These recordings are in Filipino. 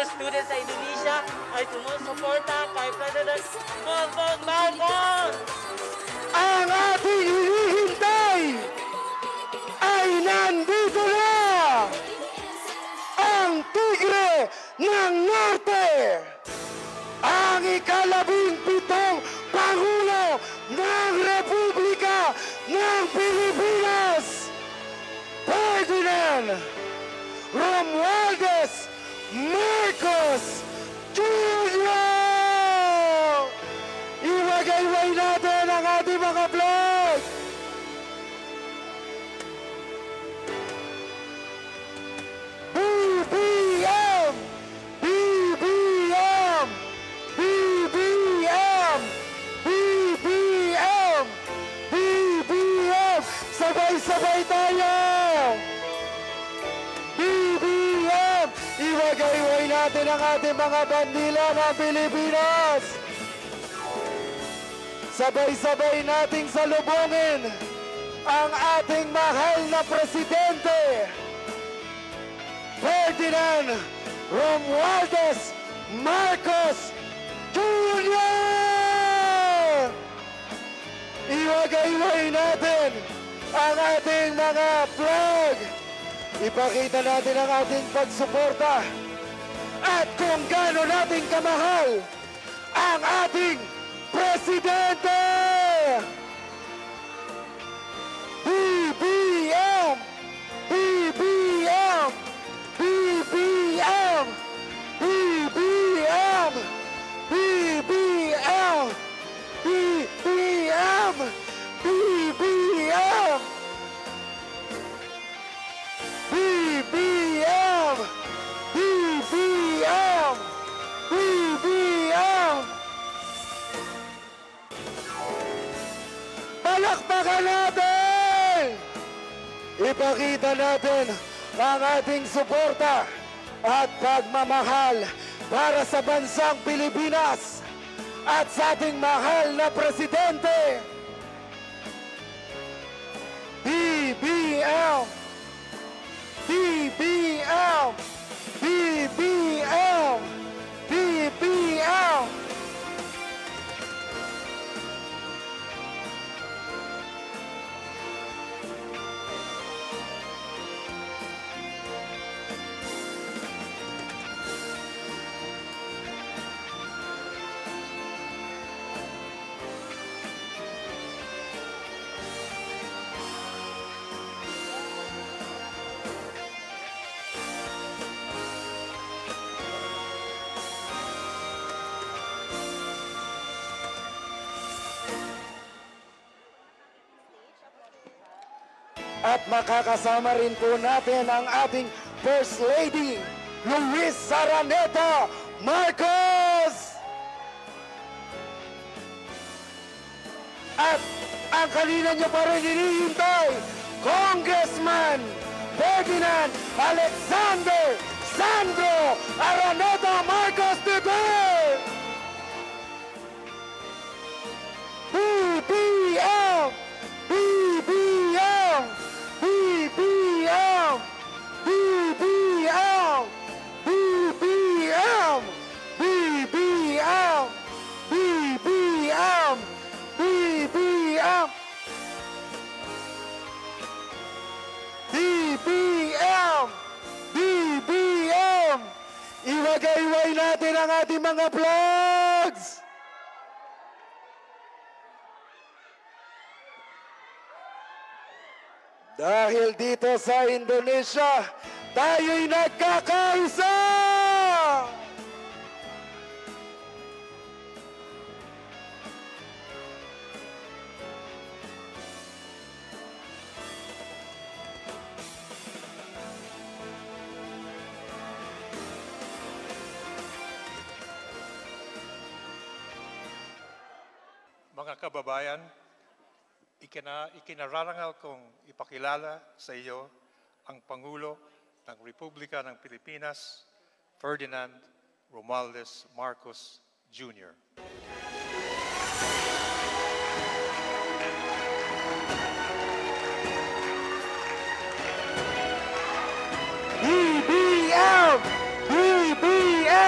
mga students sa Indonesia ay sumusuporta kay President Bongbong Marcos. Ang ating hinihintay ay nandito na! Ang Tigre ng Norte! Ang ika-17 Pangulo ng Republika ng Pilipinas! Ferdinand Romualdez Marcos Jr. Iwagayway natin ang ating mga vlog! BBM! BBM! BBM! BBM! BBM! Sabay-sabay tayo! BBM! Iwagayway natin ang ating mga bandila ng Pilipinas! Sabay-sabay nating salubungin ang ating mahal na Presidente, Ferdinand Romualdez Marcos Jr. Iwagayway natin ang ating mga flag. Ipakita natin ang ating pagsuporta at kung gaano natin kamahal ang ating Presidente! BBM! BBM! BBM! BBM! BBM! BBM! BBM! BBM! BBM! BBM! Palakpakan natin! Ipakita natin ang ating suporta at pagmamahal para sa bansang Pilipinas at sa ating mahal na Presidente. BBM! BBM! BBM! BBM! At makakasama rin po natin ang ating First Lady, Luis Araneta Marcos! At ang kanina nyo pa rin hinihintay, Congressman Ferdinand Alexander Sandro Araneta Marcos today! BBM! BBM! BBM! BBM! BBM! BBM! BBM! BBM! BBM! BBM! Iwagayway natin ang ating mga vlogs! Dahil dito sa Indonesia, tayo'y nagkakaisa! Mga kababayan, ikinararangal kong ipakilala sa iyo ang Pangulo ng Republika ng Pilipinas, Ferdinand Romualdez Marcos Jr. BBM! BBM!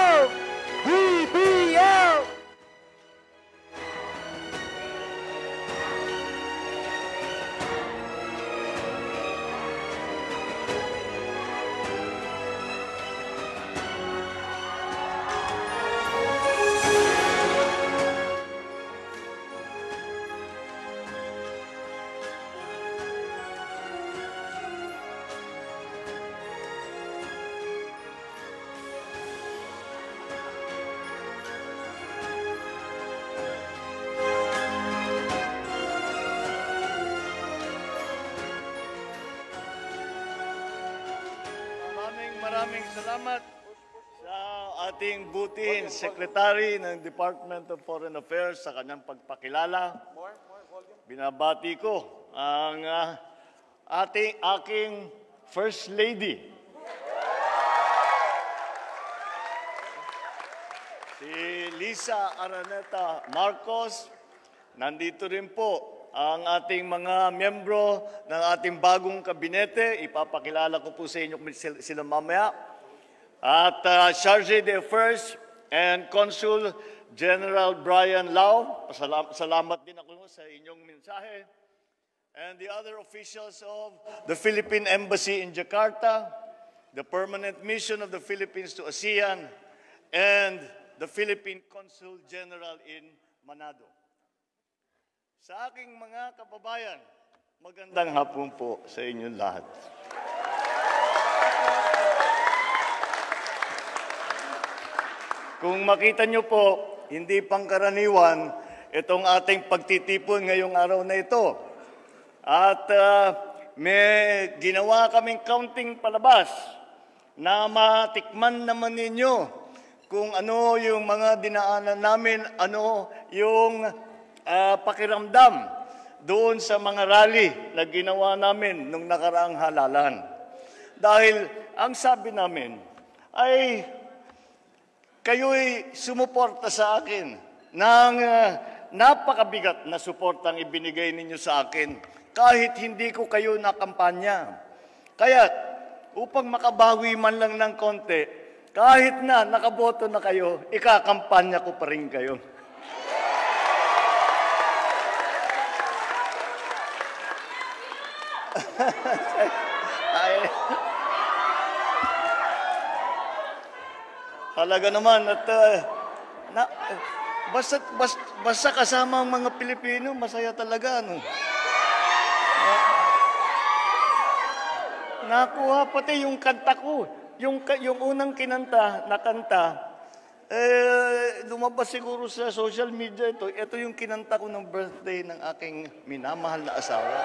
maraming salamat sa ating buting Secretary ng Department of Foreign Affairs sa kanyang pagpakilala. Binabati ko ang aking First Lady, si Lisa Araneta Marcos. Nandito rin po ang ating mga miyembro ng ating bagong kabinete. Ipapakilala ko po sa inyo sila mamaya. At Charge d'Affaires and Consul General Brian Lau. Salamat din ako sa inyong mensahe. And the other officials of the Philippine Embassy in Jakarta, the Permanent Mission of the Philippines to ASEAN, and the Philippine Consul General in Manado. Sa aking mga kababayan, magandang hapon po sa inyong lahat. Kung makita nyo po, hindi pangkaraniwan itong ating pagtitipon ngayong araw na ito. At may ginawa kaming counting palabas na matikman naman ninyo kung ano yung mga dinaanan namin, ano yung pakiramdam doon sa mga rally na ginawa namin nung nakaraang halalan. Dahil ang sabi namin ay kayo'y sumuporta sa akin ng napakabigat na suportang ibinigay ninyo sa akin kahit hindi ko kayo nakampanya. Kaya upang makabawi man lang ng konti, kahit na nakaboto na kayo, ikakampanya ko pa rin kayo. Halaga naman at basta kasama ang mga Pilipino, masaya talaga. No? Nakuha pati yung kanta ko. Yung unang kinanta, lumabas siguro sa social media ito. Ito yung kinanta ko ng birthday ng aking minamahal na asawa.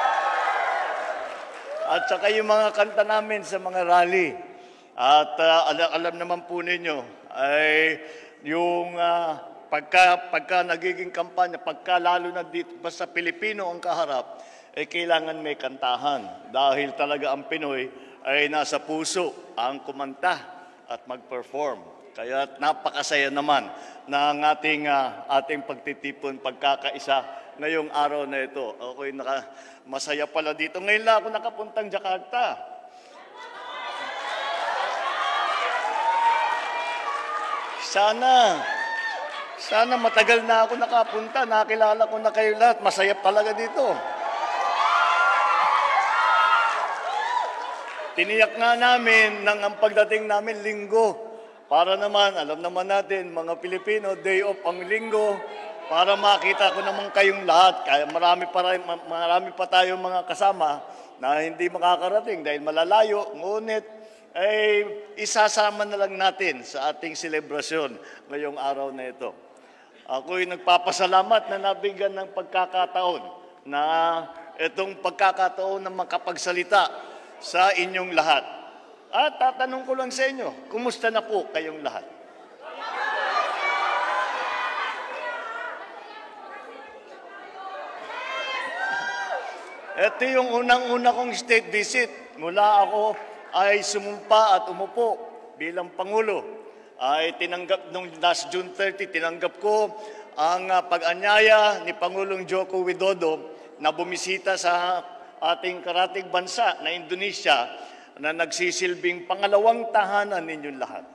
At saka yung mga kanta namin sa mga rally. At alam naman po ninyo, ay yung pagka nagiging kampanya, pagka lalo na dito, basta Pilipino ang kaharap, ay kailangan may kantahan. Dahil talaga ang Pinoy ay nasa puso ang kumanta at mag-perform. Kaya napakasaya naman na ang ating pagtitipon, pagkakaisa ngayong araw na ito. Ako'y masaya pala dito. Ngayon lang ako nakapuntang Jakarta. Sana matagal na ako nakapunta, nakilala ko na kayo lahat. Masaya talaga dito. Tiniyak nga namin nang ang pagdating namin linggo. Para naman, alam naman natin, mga Pilipino, day off ang linggo. Para makita ko naman kayong lahat. Kaya marami pa tayong mga kasama na hindi makakarating dahil malalayo. Ngunit, ay isasama na lang natin sa ating selebrasyon ngayong araw na ito. Ako'y nagpapasalamat na nabigyan ng pagkakataon na itong pagkakataon na makapagsalita sa inyong lahat. At tatanong ko lang sa inyo, kumusta na po kayong lahat? Ito yung unang-una kong state visit. Mula ako ay sumumpa at umupo bilang Pangulo. Ay tinanggap nung last June 30, tinanggap ko ang pag-anyaya ni Pangulong Joko Widodo na bumisita sa ating karatig bansa na Indonesia na nagsisilbing pangalawang tahanan ninyong lahat.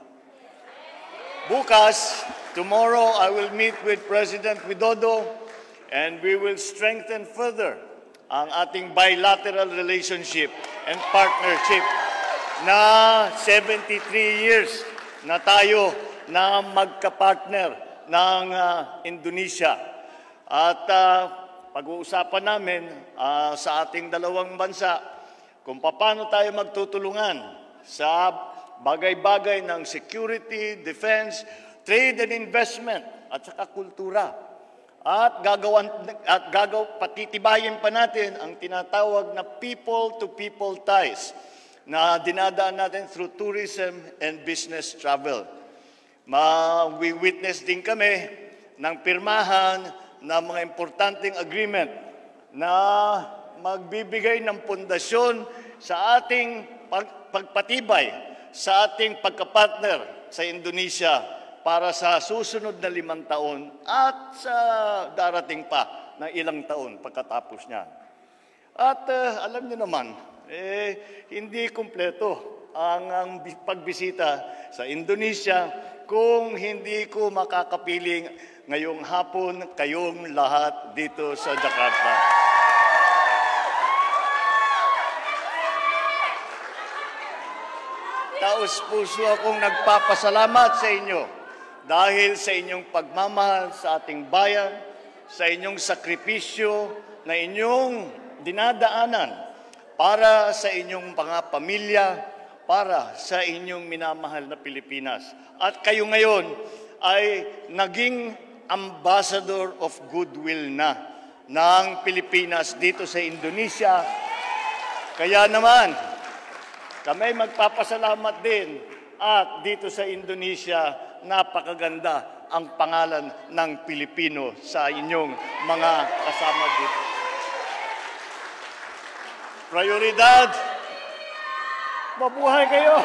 Bukas, tomorrow, I will meet with President Widodo and we will strengthen further ang ating bilateral relationship and partnership na 73 years na tayo na magka-partner ng Indonesia. At pag-uusapan namin sa ating dalawang bansa kung paano tayo magtutulungan sa bagay-bagay ng security, defense, trade and investment at saka kultura. At patitibayin pa natin ang tinatawag na people-to-people ties na dinadaan natin through tourism and business travel. We-witness din kami ng pirmahan ng mga importanteng agreement na magbibigay ng pundasyon sa ating pagpatibay, sa ating pagkapartner sa Indonesia para sa susunod na 5 taon at sa darating pa na ilang taon pagkatapos niyan. At alam niyo naman, hindi kumpleto ang pagbisita sa Indonesia kung hindi ko makakapiling ngayong hapon kayong lahat dito sa Jakarta. Taos-puso akong nagpapasalamat sa inyo dahil sa inyong pagmamahal sa ating bayan, sa inyong sakripisyo na inyong dinadaanan para sa inyong mga pamilya, para sa inyong minamahal na Pilipinas. At kayo ngayon ay naging ambassador of goodwill na ng Pilipinas dito sa Indonesia. Kaya naman, kami magpapasalamat din at dito sa Indonesia, napakaganda ang pangalan ng Pilipino sa inyong mga kasama dito. Prioridad, mabuhay kayo!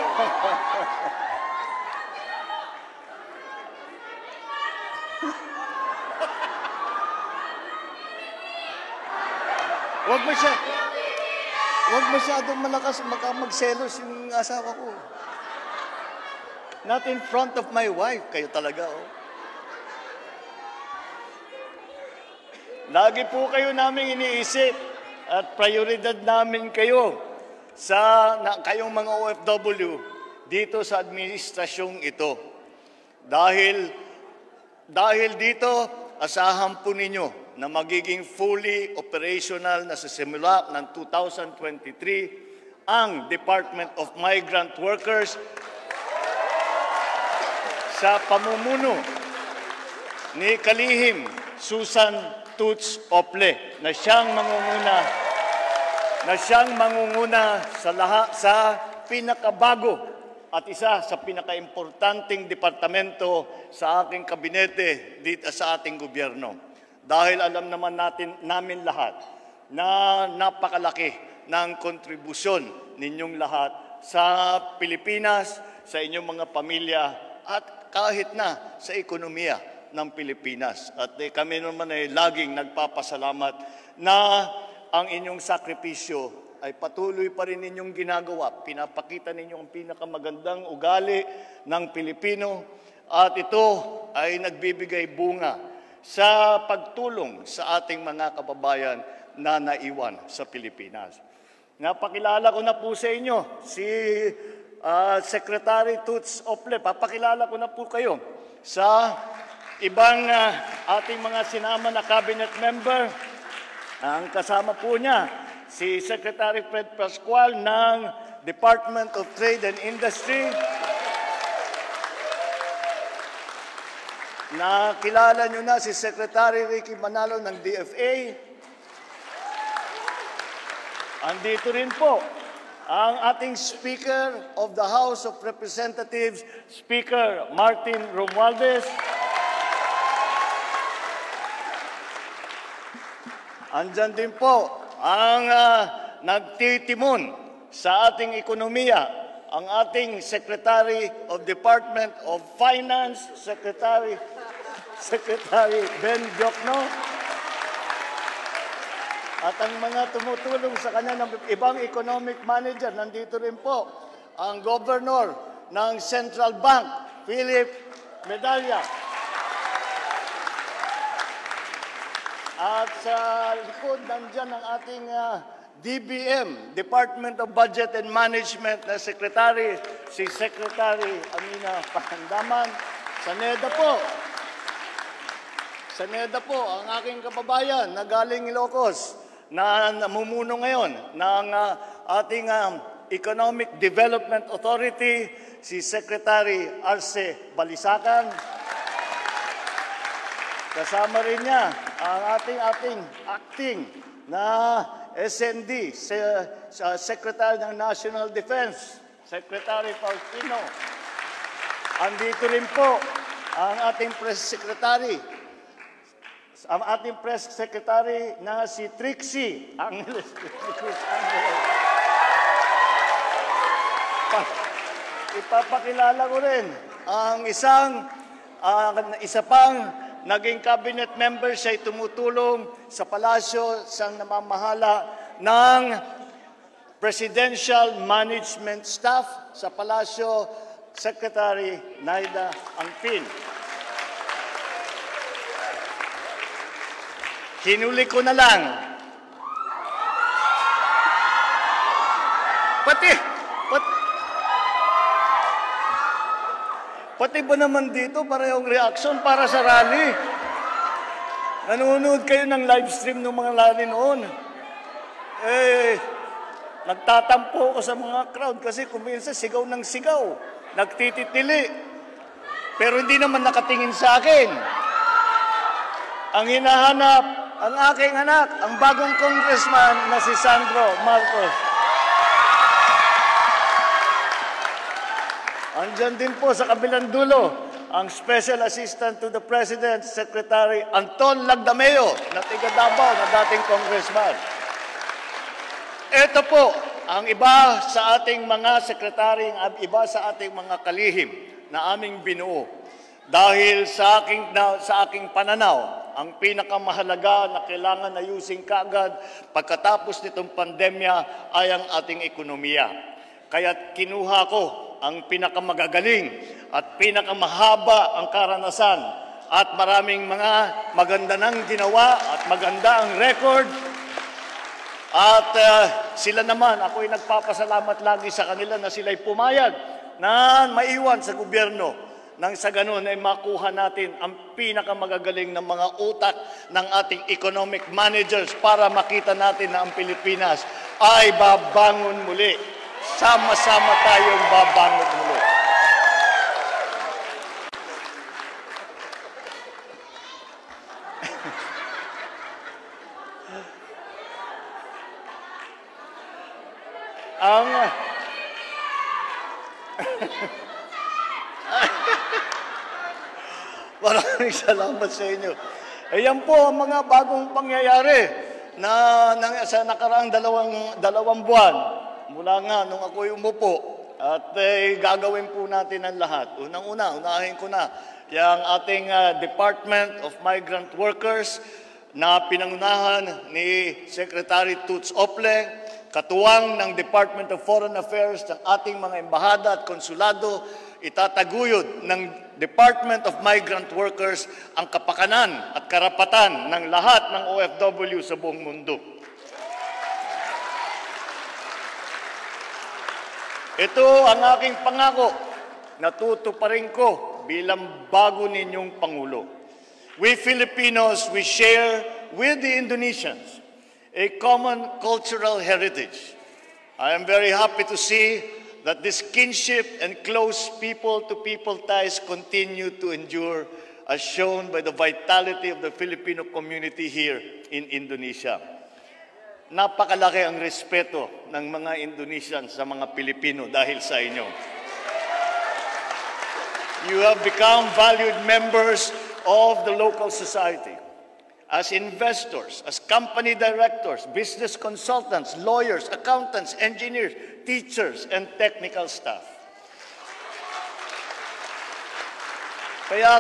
Huwag masyadong malakas magselos yung asawa ko. Not in front of my wife, kayo talaga, oh. Lagi po kayo namin iniisip at prioridad namin kayo kayong mga OFW dito sa administrasyong ito. Dahil dito, asahan po ninyo na magiging fully operational na sa simula ng 2023 ang Department of Migrant Workers sa pamumuno ni Kalihim Susan Toots Ople na siyang mangunguna sa pinakabago at isa sa pinakaimportanteng departamento sa aking kabinete dito sa ating gobyerno. Dahil alam naman namin lahat na napakalaki ng kontribusyon ninyong lahat sa Pilipinas, sa inyong mga pamilya, at kahit na sa ekonomiya ng Pilipinas. At kami naman ay laging nagpapasalamat na ang inyong sakripisyo ay patuloy pa rin ninyong ginagawa. Pinapakita ninyo ang pinakamagandang ugali ng Pilipino at ito ay nagbibigay bunga sa pagtulong sa ating mga kababayan na naiwan sa Pilipinas. Napakilala ko na po sa inyo si Secretary Toots Ople. Papakilala ko na po kayo sa ibang ating mga sinama na cabinet member. Ang kasama po niya, si Secretary Fred Pascual ng Department of Trade and Industry. Nakilala nyo na si Secretary Ricky Manalo ng DFA. Andito rin po ang ating Speaker of the House of Representatives, Speaker Martin Romualdez. Andyan din po ang nagtitimon sa ating ekonomiya, ang ating Secretary of Department of Finance, Secretary Ben Diokno, at ang mga tumutulong sa kanya ng ibang economic manager, nandito rin po ang Governor ng Central Bank, Philip Medalla. At sa likod, nandyan ang ating DBM, Department of Budget and Management na Secretary, si Secretary Amina Pahandaman. Sa NEDA po, ang aking kababayan na galing Ilocos, na namumuno ngayon ng ating Economic Development Authority, si Secretary Arce Balisacan. Kasama rin niya ang ating acting na SND, Secretary ng National Defense, Secretary Faustino. Andito rin po ang ating Press Secretary, na si Trixie Angeles. Ipapakilala ko rin ang isa pang naging cabinet member, siya ay tumutulong sa palasyo, siyang namamahala ng Presidential Management Staff sa palasyo, Secretary Naida Angpin. Hinuli ko na lang. Pati ba naman dito parehong reaction para sa rally? Nanonood kayo ng live stream ng mga rally noon. Nagtatampo ko sa mga crowd kasi kuminsan sigaw ng sigaw. Nagtititili. Pero hindi naman nakatingin sa akin. Ang hinahanap, ang aking anak, ang bagong congressman na si Sandro Marcos. Andyan din po sa kabilang dulo, ang Special Assistant to the President, Secretary Anton Lagdameo, na tiga Davao na dating congressman. Ito po, ang iba sa ating mga sekretary, ang iba sa ating mga kalihim na aming binuo. Dahil sa aking pananaw, ang pinakamahalaga na kailangan ayusin kaagad pagkatapos nitong pandemya ay ang ating ekonomiya. Kaya kinuha ko ang pinakamagagaling at pinakamahaba ang karanasan at maraming mga maganda nang ginawa at maganda ang record. At sila naman, ako'y nagpapasalamat lagi sa kanila na sila'y pumayag na maiwan sa gobyerno. Nang sa ganun ay makuha natin ang pinakamagagaling ng mga utak ng ating economic managers para makita natin na ang Pilipinas ay babangon muli. Sama-sama tayong babangon muli. Maraming salamat sa inyo. Ayan po ang mga bagong pangyayari sa nakaraang dalawang buwan. Mula nga nung ako'y umupo at gagawin po natin ang lahat. Unahin ko na yung ating Department of Migrant Workers na pinangunahan ni Secretary Toots Ople, katuwang ng Department of Foreign Affairs ng ating mga embahada at konsulado, itataguyod ng Department of Migrant Workers ang kapakanan at karapatan ng lahat ng OFW sa buong mundo. Ito ang aking pangako na tutuparin ko bilang bago ninyong Pangulo. We Filipinos, we share with the Indonesians a common cultural heritage. I am very happy to see that this kinship and close people-to-people ties continue to endure, as shown by the vitality of the Filipino community here in Indonesia. Napakalaki ang respeto ng mga Indonesians sa mga Pilipino dahil sa inyo. You have become valued members of the local society. As investors, as company directors, business consultants, lawyers, accountants, engineers, teachers, and technical staff. Kaya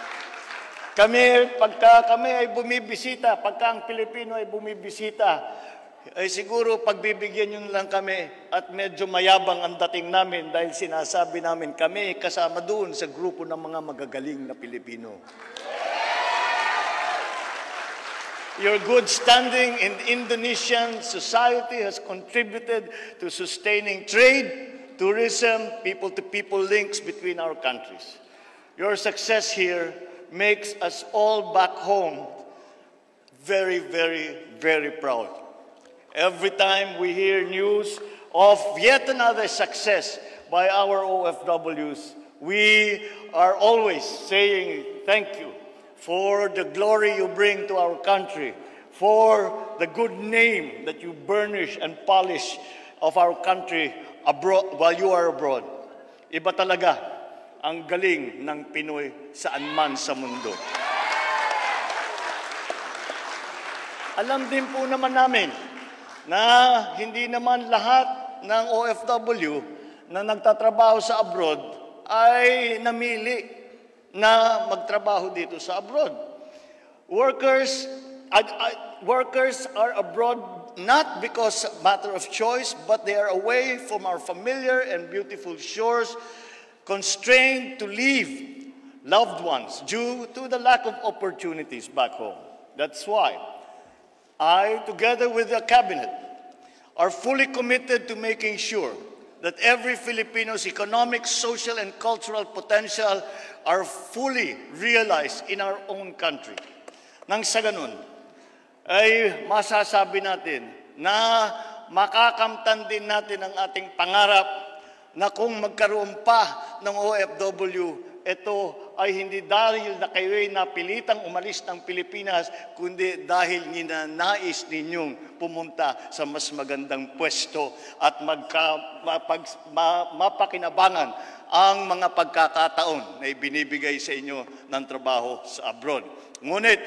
pagka kami ay bumibisita, pagka ang Pilipino ay bumibisita, ay siguro pagbibigyan nyo lang kami at medyo mayabang ang dating namin dahil sinasabi namin kami kasama doon sa grupo ng mga magagaling na Pilipino. Your good standing in Indonesian society has contributed to sustaining trade, tourism, people-to-people links between our countries. Your success here makes us all back home very, very, very proud. Every time we hear news of yet another success by our OFWs, we are always saying thank you for the glory you bring to our country, for the good name that you burnish and polish of our country abroad, while you are abroad. Iba talaga ang galing ng Pinoy saan man sa mundo. Alam din po naman namin na hindi naman lahat ng OFW na nagtatrabaho sa abroad ay namili na magtrabaho dito sa abroad. Workers are abroad not because a matter of choice, but they are away from our familiar and beautiful shores, constrained to leave loved ones due to the lack of opportunities back home. That's why I, together with the cabinet, are fully committed to making sure that every Filipino's economic, social, and cultural potential are fully realized in our own country. Nang sa ganun, ay masasabi natin na makakamtan din natin ang ating pangarap na kung magkaroon pa ng OFW, ito ay hindi dahil na kayo'y napilitang umalis ng Pilipinas, kundi dahil ninanais ninyong pumunta sa mas magandang pwesto at mapakinabangan ang mga pagkakataon na ibinibigay sa inyo ng trabaho sa abroad. Ngunit,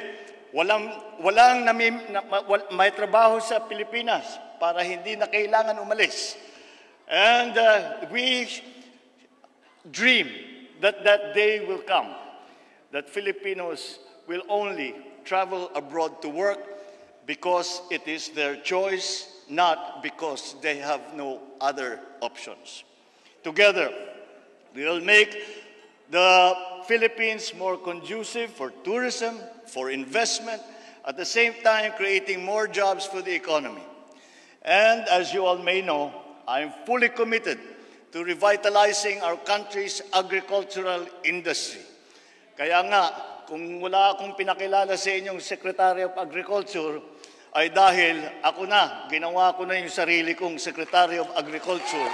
may trabaho sa Pilipinas para hindi na kailangan umalis. And we dream that that day will come, that Filipinos will only travel abroad to work because it is their choice, not because they have no other options. Together, we will make the Philippines more conducive for tourism, for investment, at the same time creating more jobs for the economy. And as you all may know, I am fully committed to revitalizing our country's agricultural industry. Kaya nga, kung wala akong pinakilala sa inyong Secretary of Agriculture, ay dahil ako na, ginawa ko na yung sarili kong Secretary of Agriculture.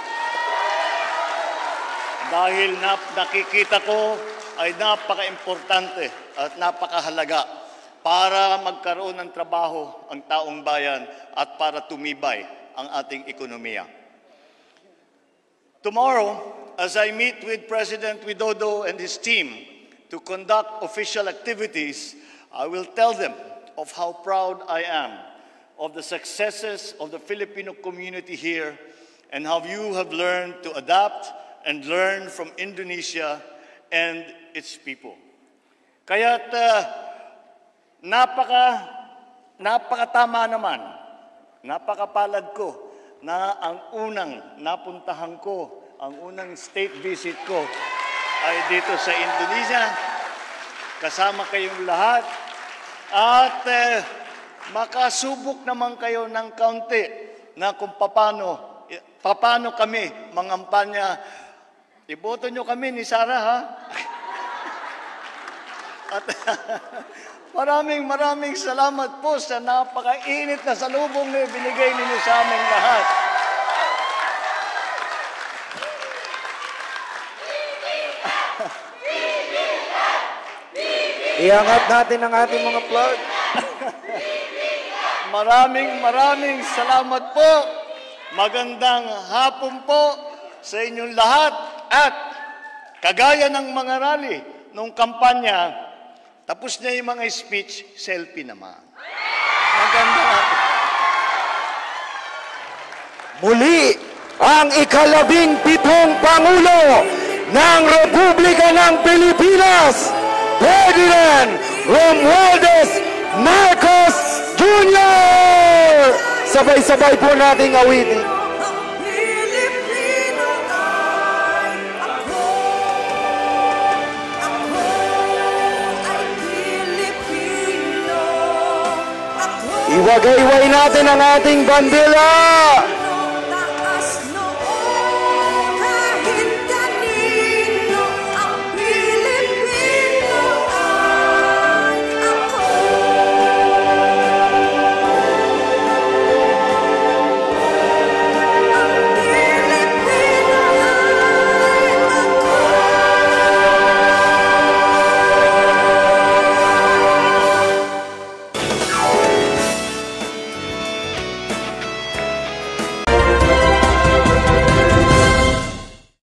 Dahil nakikita ko ay napaka-importante at napakahalaga para magkaroon ng trabaho ang taong bayan at para tumibay ang ating ekonomiya. Tomorrow, as I meet with President Widodo and his team to conduct official activities, I will tell them of how proud I am of the successes of the Filipino community here and how you have learned to adapt and learn from Indonesia and its people. Kaya't napakatama naman, napakapalad ko na ang unang napuntahan ko, ang unang state visit ko ay dito sa Indonesia. Kasama kayong lahat at makasubok naman kayo ng kaunti na kung paano kami mangampanya. Iboto nyo kami ni Sara, ha? At maraming salamat po sa napakainit na salubong na binigay ninyo sa aming lahat. Iangat natin ang ating mga flag. Maraming salamat po. Magandang hapon po sa inyong lahat. At kagaya ng mga rally nung kampanya, tapos na yung mga speech, selfie naman. Magandang hapon. Muli, ang ika-17 Pangulo ng Republika ng Pilipinas, Ferdinand Romualdez Marcos Jr. Sabay-sabay po nating awitin. Iwagay-way natin ang ating bandila.